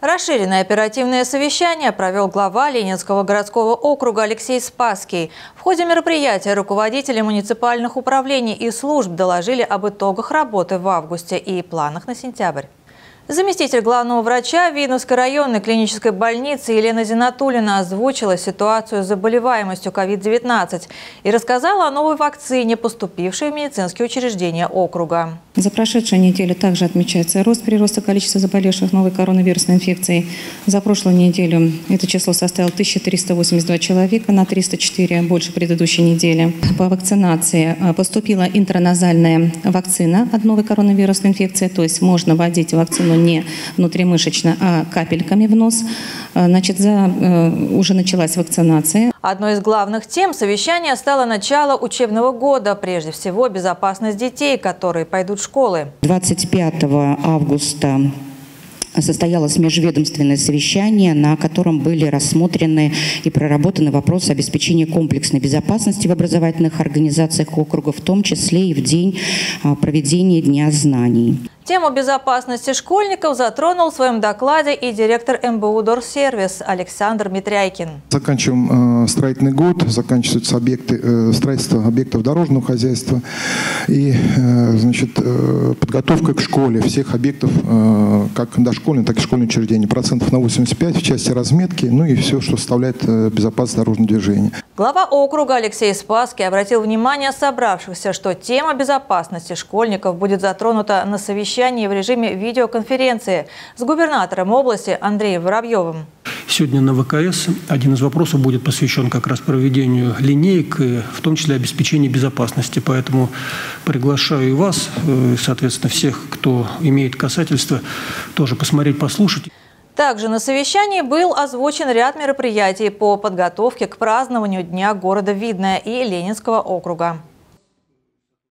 Расширенное оперативное совещание провел глава Ленинского городского округа Алексей Спасский. В ходе мероприятия руководители муниципальных управлений и служб доложили об итогах работы в августе и планах на сентябрь. Заместитель главного врача Видновской районной клинической больницы Елена Зинатуллина озвучила ситуацию с заболеваемостью COVID-19 и рассказала о новой вакцине, поступившей в медицинские учреждения округа. За прошедшую неделю также отмечается рост прироста количества заболевших новой коронавирусной инфекцией. За прошлую неделю это число составило 1382 человека, на 304 больше предыдущей недели. По вакцинации поступила интраназальная вакцина от новой коронавирусной инфекции, то есть можно вводить вакцину не внутримышечно, а капельками в нос. Значит, уже началась вакцинация. Одной из главных тем совещания стало начало учебного года. Прежде всего, безопасность детей, которые пойдут в школы. 25 августа состоялось межведомственное совещание, на котором были рассмотрены и проработаны вопросы обеспечения комплексной безопасности в образовательных организациях округа, в том числе и в день проведения Дня знаний. Тему безопасности школьников затронул в своем докладе и директор МБУ «Дорсервис» Александр Митряйкин. Заканчиваем строительный год, заканчиваются строительство объектов дорожного хозяйства и подготовка к школе всех объектов, как дошкольных, так и школьных учреждений, процентов на 85 в части разметки, ну и все, что составляет безопасность дорожного движения. Глава округа Алексей Спасский обратил внимание собравшихся, что тема безопасности школьников будет затронута на совещании в режиме видеоконференции с губернатором области Андреем Воробьевым. Сегодня на ВКС один из вопросов будет посвящен как раз проведению линеек, в том числе обеспечению безопасности. Поэтому приглашаю и вас, соответственно, всех, кто имеет касательство, тоже посмотреть, послушать. Также на совещании был озвучен ряд мероприятий по подготовке к празднованию Дня города Видное и Ленинского округа.